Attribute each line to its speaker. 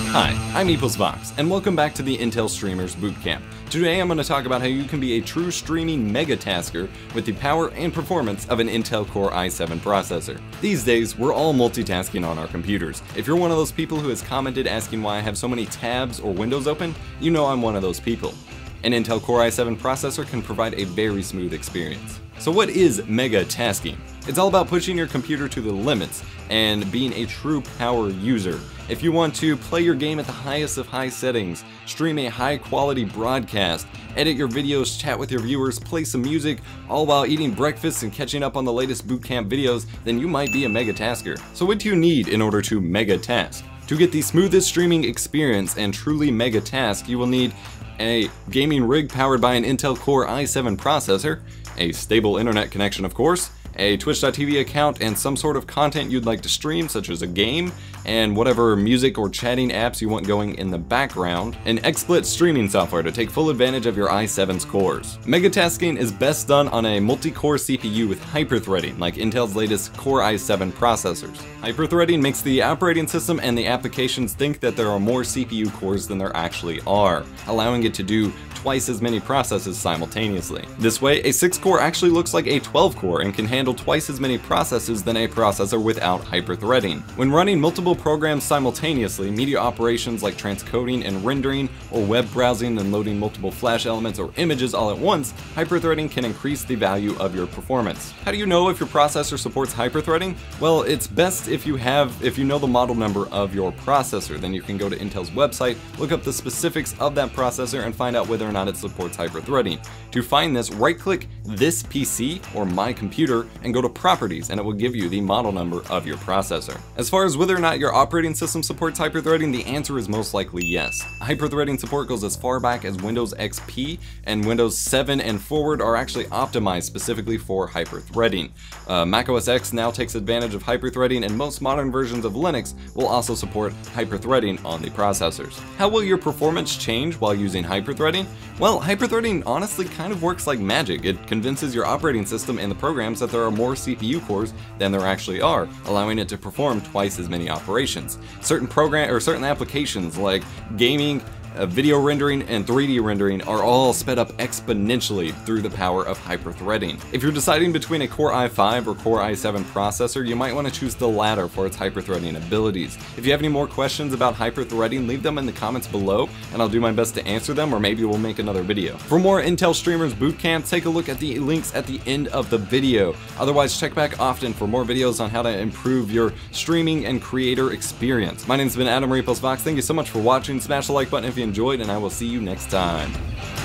Speaker 1: Hi, I'm EposVox, and welcome back to the Intel Streamers Bootcamp. Today I'm going to talk about how you can be a true streaming mega-tasker with the power and performance of an Intel Core i7 processor. These days, we're all multitasking on our computers. If you're one of those people who has commented asking why I have so many tabs or windows open, you know I'm one of those people. An Intel Core i7 processor can provide a very smooth experience. So what is mega-tasking? It's all about pushing your computer to the limits and being a true power user. If you want to play your game at the highest of high settings, stream a high quality broadcast, edit your videos, chat with your viewers, play some music, all while eating breakfast and catching up on the latest bootcamp videos, then you might be a mega-tasker. So what do you need in order to mega-task? To get the smoothest streaming experience and truly mega-task, you will need a gaming rig powered by an Intel Core i7 processor, a stable internet connection of course, a Twitch.tv account and some sort of content you'd like to stream such as a game, and whatever music or chatting apps you want going in the background, and XSplit streaming software to take full advantage of your i7's cores. Megatasking is best done on a multi-core CPU with hyperthreading like Intel's latest Core i7 processors. Hyperthreading makes the operating system and the applications think that there are more CPU cores than there actually are, allowing it to do twice as many processes simultaneously. This way, a 6-core actually looks like a 12-core and can handle twice as many processes than a processor without hyperthreading. When running multiple programs simultaneously, media operations like transcoding and rendering, or web browsing and loading multiple flash elements or images all at once, hyperthreading can increase the value of your performance. How do you know if your processor supports hyperthreading? Well, it's best if you know the model number of your processor. Then you can go to Intel's website, look up the specifics of that processor, and find out whether or not it supports hyperthreading. To find this, right-click this PC or my computer and go to Properties, and it will give you the model number of your processor. As far as whether or not your operating system supports hyperthreading, the answer is most likely yes. Hyperthreading support goes as far back as Windows XP, and Windows 7 and forward are actually optimized specifically for hyperthreading. Mac OS X now takes advantage of hyperthreading, and most modern versions of Linux will also support hyperthreading on the processors. How will your performance change while using hyperthreading? Well, hyperthreading honestly kind of works like magic. It convinces your operating system and the programs that there are more CPU cores than there actually are, allowing it to perform twice as many operations. Certain applications like gaming, video rendering, and 3D rendering are all sped up exponentially through the power of hyperthreading. If you're deciding between a Core i5 or Core i7 processor, you might want to choose the latter for its hyperthreading abilities. If you have any more questions about hyperthreading, leave them in the comments below and I'll do my best to answer them, or maybe we'll make another video. For more Intel Streamers Bootcamp, take a look at the links at the end of the video. Otherwise, check back often for more videos on how to improve your streaming and creator experience. My name's been Adam EposVox. Thank you so much for watching. Smash the like button if you enjoyed, and I will see you next time.